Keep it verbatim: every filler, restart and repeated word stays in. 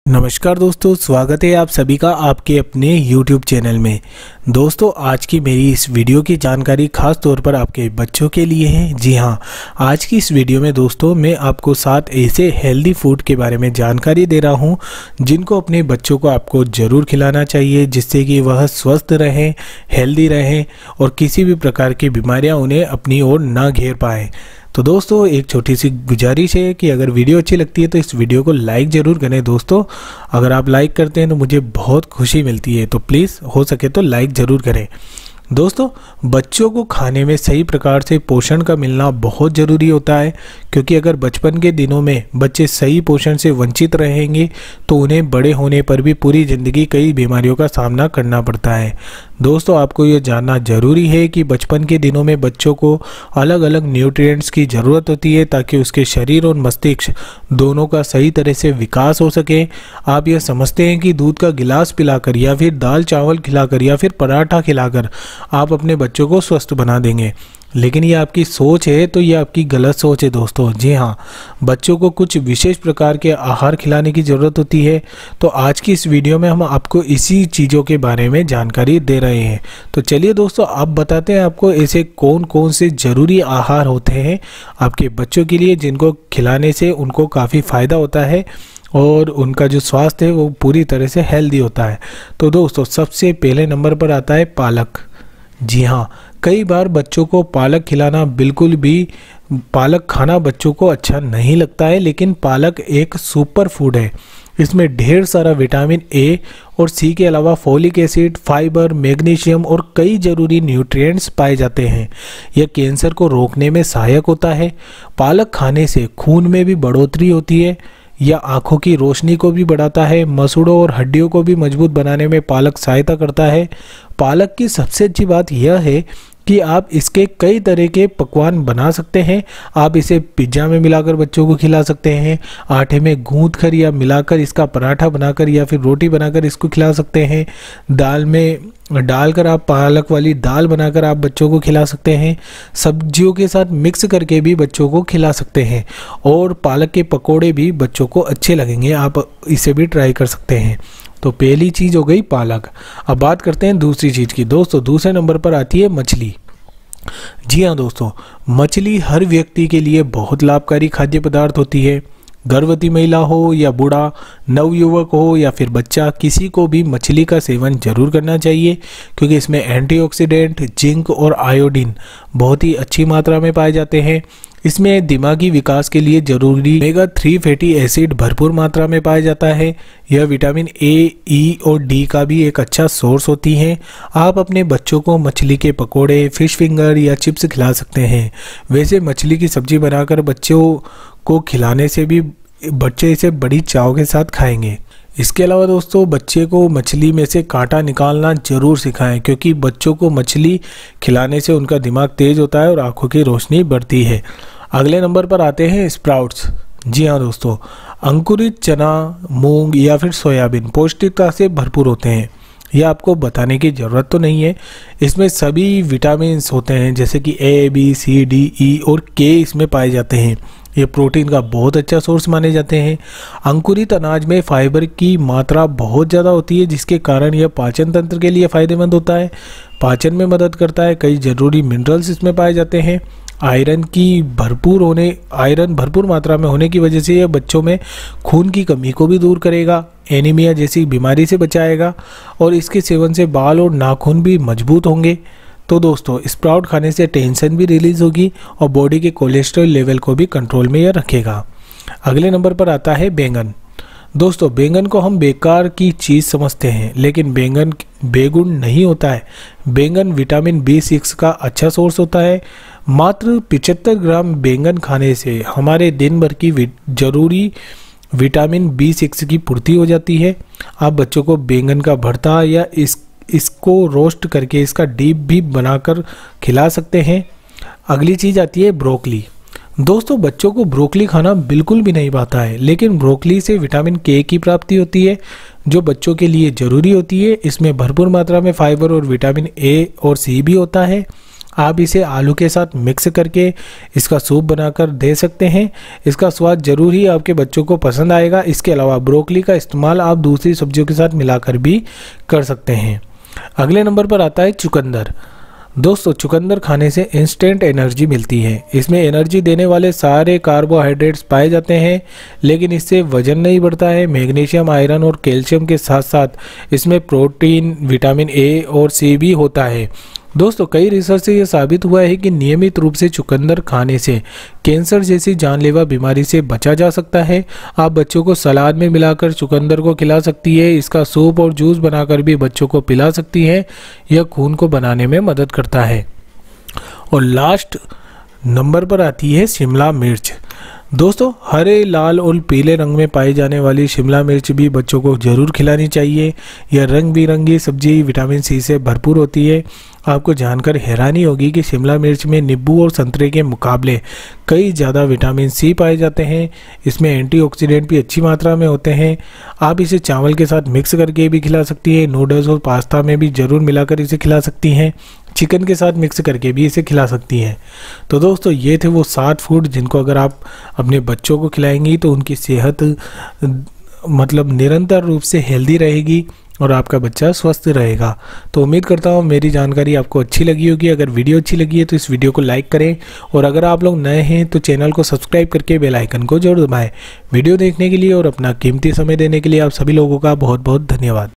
नमस्कार दोस्तों, स्वागत है आप सभी का आपके अपने YouTube चैनल में। दोस्तों, आज की मेरी इस वीडियो की जानकारी खास तौर पर आपके बच्चों के लिए है। जी हाँ, आज की इस वीडियो में दोस्तों मैं आपको सात ऐसे हेल्दी फूड के बारे में जानकारी दे रहा हूँ जिनको अपने बच्चों को आपको ज़रूर खिलाना चाहिए, जिससे कि वह स्वस्थ रहें, हेल्दी रहें और किसी भी प्रकार की बीमारियाँ उन्हें अपनी ओर ना घेर पाएँ। तो दोस्तों, एक छोटी सी गुजारिश है कि अगर वीडियो अच्छी लगती है तो इस वीडियो को लाइक ज़रूर करें। दोस्तों, अगर आप लाइक करते हैं तो मुझे बहुत खुशी मिलती है, तो प्लीज़ हो सके तो लाइक ज़रूर करें। दोस्तों, बच्चों को खाने में सही प्रकार से पोषण का मिलना बहुत ज़रूरी होता है, क्योंकि अगर बचपन के दिनों में बच्चे सही पोषण से वंचित रहेंगे तो उन्हें बड़े होने पर भी पूरी ज़िंदगी कई बीमारियों का सामना करना पड़ता है। दोस्तों, आपको ये जानना ज़रूरी है कि बचपन के दिनों में बच्चों को अलग अलग न्यूट्रिएंट्स की ज़रूरत होती है ताकि उसके शरीर और मस्तिष्क दोनों का सही तरह से विकास हो सके। आप यह समझते हैं कि दूध का गिलास पिलाकर या फिर दाल चावल खिलाकर या फिर पराठा खिलाकर आप अपने बच्चों को स्वस्थ बना देंगे, लेकिन ये आपकी सोच है, तो ये आपकी गलत सोच है दोस्तों। जी हाँ, बच्चों को कुछ विशेष प्रकार के आहार खिलाने की ज़रूरत होती है। तो आज की इस वीडियो में हम आपको इसी चीज़ों के बारे में जानकारी दे रहे हैं। तो चलिए दोस्तों, आप बताते हैं आपको ऐसे कौन कौन से ज़रूरी आहार होते हैं आपके बच्चों के लिए जिनको खिलाने से उनको काफ़ी फ़ायदा होता है और उनका जो स्वास्थ्य है वो पूरी तरह से हेल्दी होता है। तो दोस्तों, सबसे पहले नंबर पर आता है पालक। जी हाँ, कई बार बच्चों को पालक खिलाना बिल्कुल भी पालक खाना बच्चों को अच्छा नहीं लगता है, लेकिन पालक एक सुपर फूड है। इसमें ढेर सारा विटामिन ए और सी के अलावा फोलिक एसिड, फाइबर, मैग्नीशियम और कई ज़रूरी न्यूट्रिएंट्स पाए जाते हैं। यह कैंसर को रोकने में सहायक होता है। पालक खाने से खून में भी बढ़ोतरी होती है। यह आँखों की रोशनी को भी बढ़ाता है। मसूड़ों और हड्डियों को भी मजबूत बनाने में पालक सहायता करता है। पालक की सबसे अच्छी बात यह है कि आप इसके कई तरह के पकवान बना सकते हैं। आप इसे पिज्ज़ा में मिलाकर बच्चों को खिला सकते हैं, आटे में गूंथ कर या मिलाकर इसका पराठा बनाकर या फिर रोटी बनाकर इसको खिला सकते हैं, दाल में डालकर आप पालक वाली दाल बनाकर आप बच्चों को खिला सकते हैं, सब्जियों के साथ मिक्स करके भी बच्चों को खिला सकते हैं और पालक के पकोड़े भी बच्चों को अच्छे लगेंगे। आप इसे भी ट्राई कर सकते हैं। तो पहली चीज़ हो गई पालक। अब बात करते हैं दूसरी चीज़ की। दोस्तों, दूसरे नंबर पर आती है मछली। जी हाँ दोस्तों, मछली हर व्यक्ति के लिए बहुत लाभकारी खाद्य पदार्थ होती है। गर्भवती महिला हो या बूढ़ा, नवयुवक हो या फिर बच्चा, किसी को भी मछली का सेवन जरूर करना चाहिए, क्योंकि इसमें एंटीऑक्सीडेंट, जिंक और आयोडीन बहुत ही अच्छी मात्रा में पाए जाते हैं। इसमें दिमागी विकास के लिए जरूरी ओमेगा थ्री फैटी एसिड भरपूर मात्रा में पाया जाता है। यह विटामिन ए, ई और डी का भी एक अच्छा सोर्स होती हैं। आप अपने बच्चों को मछली के पकोड़े, फिश फिंगर या चिप्स खिला सकते हैं। वैसे मछली की सब्जी बनाकर बच्चों को खिलाने से भी बच्चे इसे बड़ी चाव के साथ खाएंगे। इसके अलावा दोस्तों, बच्चे को मछली में से कांटा निकालना जरूर सिखाएं, क्योंकि बच्चों को मछली खिलाने से उनका दिमाग तेज होता है और आंखों की रोशनी बढ़ती है। अगले नंबर पर आते हैं स्प्राउट्स। जी हाँ दोस्तों, अंकुरित चना, मूंग या फिर सोयाबीन पौष्टिकता से भरपूर होते हैं। यह आपको बताने की ज़रूरत तो नहीं है। इसमें सभी विटामिन्स होते हैं, जैसे कि ए, बी, सी, डी, ई और के इसमें पाए जाते हैं। ये प्रोटीन का बहुत अच्छा सोर्स माने जाते हैं। अंकुरित अनाज में फाइबर की मात्रा बहुत ज़्यादा होती है, जिसके कारण यह पाचन तंत्र के लिए फ़ायदेमंद होता है, पाचन में मदद करता है। कई ज़रूरी मिनरल्स इसमें पाए जाते हैं। आयरन की भरपूर होने आयरन भरपूर मात्रा में होने की वजह से यह बच्चों में खून की कमी को भी दूर करेगा, एनीमिया जैसी बीमारी से बचाएगा और इसके सेवन से बाल और नाखून भी मजबूत होंगे। तो दोस्तों, स्प्राउट खाने से टेंशन भी रिलीज होगी और बॉडी के कोलेस्ट्रॉल लेवल को भी कंट्रोल में यह रखेगा। अगले नंबर पर आता है बैंगन। दोस्तों, बैंगन को हम बेकार की चीज़ समझते हैं, लेकिन बैंगन बेगुन नहीं होता है। बैंगन विटामिन बी सिक्स का अच्छा सोर्स होता है। मात्र पचहत्तर ग्राम बैंगन खाने से हमारे दिन भर की जरूरी विटामिन बी सिक्स की पूर्ति हो जाती है। आप बच्चों को बैंगन का भरता या इस इसको रोस्ट करके इसका डीप भी बनाकर खिला सकते हैं। अगली चीज़ आती है ब्रोकली। दोस्तों, बच्चों को ब्रोकली खाना बिल्कुल भी नहीं पाता है, लेकिन ब्रोकली से विटामिन के की प्राप्ति होती है, जो बच्चों के लिए ज़रूरी होती है। इसमें भरपूर मात्रा में फाइबर और विटामिन ए और सी भी होता है। आप इसे आलू के साथ मिक्स करके इसका सूप बनाकर दे सकते हैं। इसका स्वाद जरूर ही आपके बच्चों को पसंद आएगा। इसके अलावा ब्रोकली का इस्तेमाल आप दूसरी सब्जियों के साथ मिलाकर भी कर सकते हैं। अगले नंबर पर आता है चुकंदर। दोस्तों, चुकंदर खाने से इंस्टेंट एनर्जी मिलती है। इसमें एनर्जी देने वाले सारे कार्बोहाइड्रेट्स पाए जाते हैं, लेकिन इससे वजन नहीं बढ़ता है। मैग्नीशियम, आयरन और कैल्शियम के साथ साथ इसमें प्रोटीन, विटामिन ए और सी भी होता है। दोस्तों, कई रिसर्च से यह साबित हुआ है कि नियमित रूप से चुकंदर खाने से कैंसर जैसी जानलेवा बीमारी से बचा जा सकता है। आप बच्चों को सलाद में मिलाकर चुकंदर को खिला सकती है। इसका सूप और जूस बनाकर भी बच्चों को पिला सकती है। यह खून को बनाने में मदद करता है। और लास्ट नंबर पर आती है शिमला मिर्च। दोस्तों, हरे, लाल और पीले रंग में पाई जाने वाली शिमला मिर्च भी बच्चों को ज़रूर खिलानी चाहिए। यह रंग बिरंगी सब्जी विटामिन सी से भरपूर होती है। आपको जानकर हैरानी होगी कि शिमला मिर्च में नींबू और संतरे के मुकाबले कई ज़्यादा विटामिन सी पाए जाते हैं। इसमें एंटीऑक्सीडेंट भी अच्छी मात्रा में होते हैं। आप इसे चावल के साथ मिक्स करके भी खिला सकती हैं। नूडल्स और पास्ता में भी ज़रूर मिलाकर इसे खिला सकती हैं। चिकन के साथ मिक्स करके भी इसे खिला सकती हैं। तो दोस्तों, ये थे वो सात फूड जिनको अगर आप अपने बच्चों को खिलाएंगी तो उनकी सेहत मतलब निरंतर रूप से हेल्दी रहेगी और आपका बच्चा स्वस्थ रहेगा। तो उम्मीद करता हूँ मेरी जानकारी आपको अच्छी लगी होगी। अगर वीडियो अच्छी लगी है तो इस वीडियो को लाइक करें, और अगर आप लोग नए हैं तो चैनल को सब्सक्राइब करके बेल आइकन को जरूर दबाएं। वीडियो देखने के लिए और अपना कीमती समय देने के लिए आप सभी लोगों का बहुत बहुत धन्यवाद।